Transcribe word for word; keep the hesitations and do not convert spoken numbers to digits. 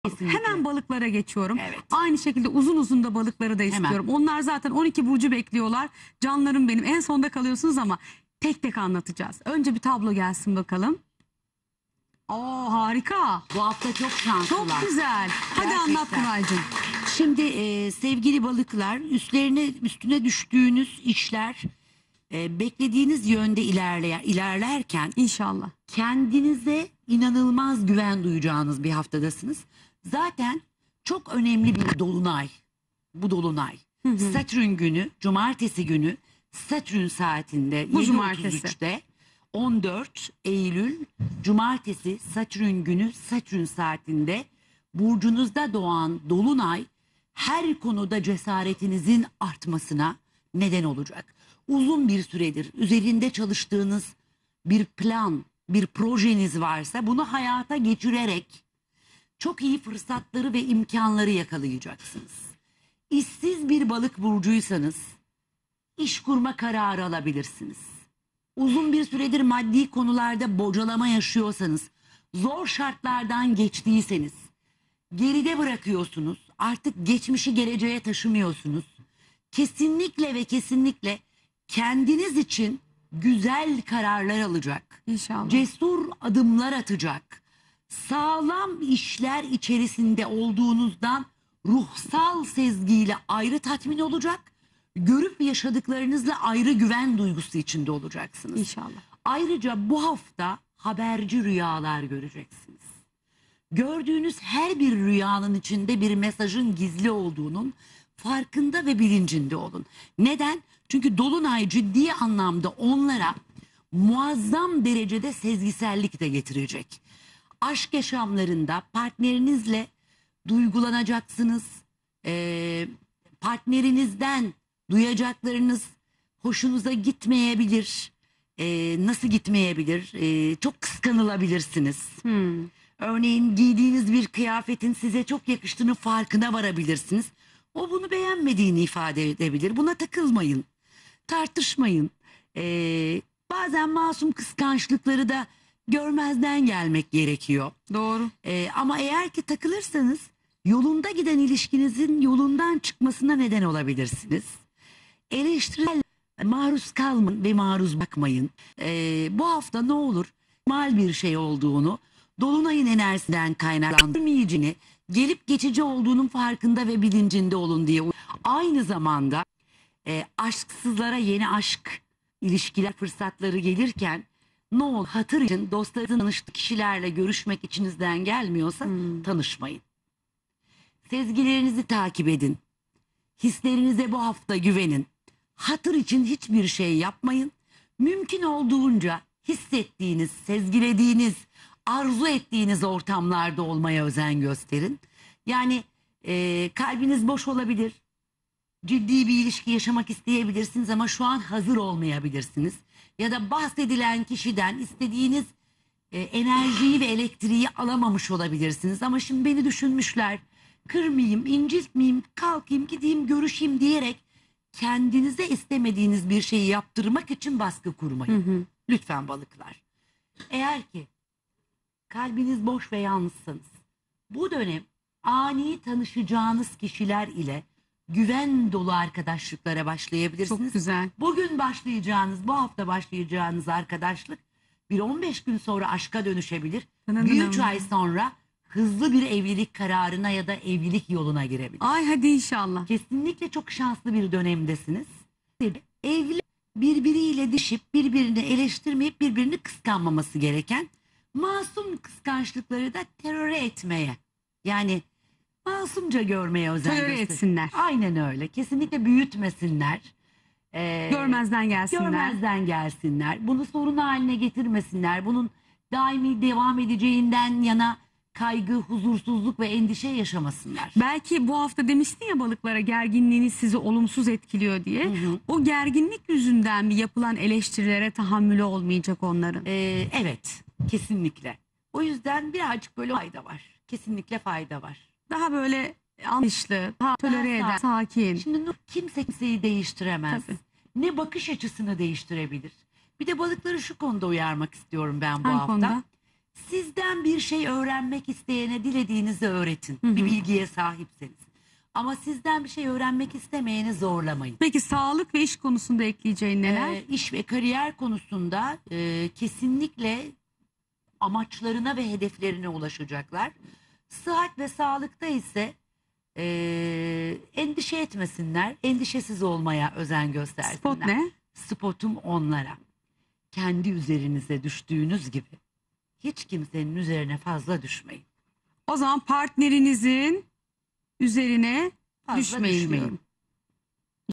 Kesinlikle. Hemen balıklara geçiyorum. Evet. Aynı şekilde uzun uzun da balıkları da istiyorum. Hemen. Onlar zaten on iki burcu bekliyorlar. Canlarım benim. En sonda kalıyorsunuz ama tek tek anlatacağız. Önce bir tablo gelsin bakalım. Oo, harika. Bu hafta çok şanslılar. Çok güzel. Hadi Gerçekten. anlat Nuray'cığım. Şimdi e, sevgili balıklar, üstlerine üstüne düştüğünüz işler e, beklediğiniz yönde ilerleyen ilerlerken İnşallah. kendinize inanılmaz güven duyacağınız bir haftadasınız. Zaten çok önemli bir dolunay. Bu dolunay. Hı hı. Satürn günü, cumartesi günü Satürn saatinde Bu yedi cumartesi. otuz üçte on dört Eylül cumartesi Satürn günü Satürn saatinde burcunuzda doğan dolunay her konuda cesaretinizin artmasına neden olacak. Uzun bir süredir üzerinde çalıştığınız bir plan, bir projeniz varsa bunu hayata geçirerek çok iyi fırsatları ve imkanları yakalayacaksınız. İşsiz bir balık burcuysanız iş kurma kararı alabilirsiniz. Uzun bir süredir maddi konularda bocalama yaşıyorsanız, zor şartlardan geçtiyseniz, geride bırakıyorsunuz, artık geçmişi geleceğe taşımıyorsunuz. Kesinlikle ve kesinlikle kendiniz için güzel kararlar alacak, İnşallah. cesur adımlar atacak, sağlam işler içerisinde olduğunuzdan ruhsal sezgiyle ayrı tatmin olacak, görüp yaşadıklarınızla ayrı güven duygusu içinde olacaksınız. İnşallah. Ayrıca bu hafta haberci rüyalar göreceksiniz. Gördüğünüz her bir rüyanın içinde bir mesajın gizli olduğunun farkında ve bilincinde olun. Neden? Çünkü dolunay ciddi anlamda onlara muazzam derecede sezgisellik de getirecek. Aşk yaşamlarında partnerinizle duygulanacaksınız. Ee, partnerinizden duyacaklarınız hoşunuza gitmeyebilir. Ee, nasıl gitmeyebilir? Ee, çok kıskanılabilirsiniz. Hmm. Örneğin giydiğiniz bir kıyafetin size çok yakıştığını farkına varabilirsiniz. O bunu beğenmediğini ifade edebilir. Buna takılmayın. Tartışmayın. Ee, bazen masum kıskançlıkları da görmezden gelmek gerekiyor. Doğru. Ee, ama eğer ki takılırsanız yolunda giden ilişkinizin yolundan çıkmasına neden olabilirsiniz. Eleştirel maruz kalmayın ve maruz bakmayın. Ee, bu hafta ne olur mal bir şey olduğunu, dolunayın enerjisinden kaynaklandırmayacağını, gelip geçici olduğunun farkında ve bilincinde olun diye. Aynı zamanda e, aşksızlara yeni aşk ilişkiler fırsatları gelirken ne olur hatır için dostlarınızın tanıştığı kişilerle görüşmek içinizden gelmiyorsa Hmm. tanışmayın. Sezgilerinizi takip edin. Hislerinize bu hafta güvenin. Hatır için hiçbir şey yapmayın. Mümkün olduğunca hissettiğiniz, sezgilediğiniz, arzu ettiğiniz ortamlarda olmaya özen gösterin. Yani e, kalbiniz boş olabilir. Ciddi bir ilişki yaşamak isteyebilirsiniz ama şu an hazır olmayabilirsiniz. Ya da bahsedilen kişiden istediğiniz e, enerjiyi ve elektriği alamamış olabilirsiniz. Ama şimdi beni düşünmüşler, kırmayayım, incitmeyeyim, kalkayım, gideyim, görüşeyim diyerek kendinize istemediğiniz bir şeyi yaptırmak için baskı kurmayın. Hı hı. Lütfen balıklar. Eğer ki kalbiniz boş ve yalnızsınız, bu dönem ani tanışacağınız kişiler ile güven dolu arkadaşlıklara başlayabilirsiniz. Çok güzel. Bugün başlayacağınız, bu hafta başlayacağınız arkadaşlık bir on beş gün sonra aşka dönüşebilir. Dınım Bir üç dınım. ay sonra hızlı bir evlilik kararına ya da evlilik yoluna girebilir. Ay hadi inşallah. Kesinlikle çok şanslı bir dönemdesiniz. Evli birbiriyle dişip birbirini eleştirmeyip birbirini kıskanmaması gereken masum kıskançlıkları da teröre etmeye, yani masumca görmeye özen Tolere gösterin. etsinler. Aynen öyle. Kesinlikle büyütmesinler. Ee, Görmezden gelsinler. Görmezden gelsinler. Bunu sorun haline getirmesinler. Bunun daimi devam edeceğinden yana kaygı, huzursuzluk ve endişe yaşamasınlar. Belki bu hafta demiştin ya balıklara gerginliğiniz sizi olumsuz etkiliyor diye. Hı hı. O gerginlik yüzünden mi yapılan eleştirilere tahammülü olmayacak onların? Ee, evet, kesinlikle. O yüzden birazcık böyle fayda var. Kesinlikle fayda var. Daha böyle anlayışlı, daha tolere Daha eden, sakin. Şimdi Nur, kimse kimseyi değiştiremez. Tabii. Ne bakış açısını değiştirebilir. Bir de balıkları şu konuda uyarmak istiyorum ben bu Hangi hafta. konuda? Sizden bir şey öğrenmek isteyene dilediğinizi öğretin. Bir bilgiye sahipseniz. Ama sizden bir şey öğrenmek istemeyeni zorlamayın. Peki sağlık ve iş konusunda ekleyeceğin neler? Ee, iş ve kariyer konusunda e, kesinlikle amaçlarına ve hedeflerine ulaşacaklar. Sıhhat ve sağlıkta ise e, endişe etmesinler, endişesiz olmaya özen göstersinler. Spot ne? Spotum onlara. Kendi üzerinize düştüğünüz gibi hiç kimsenin üzerine fazla düşmeyin. O zaman partnerinizin üzerine Fazla düşmeyin düşmeyin. diyorum.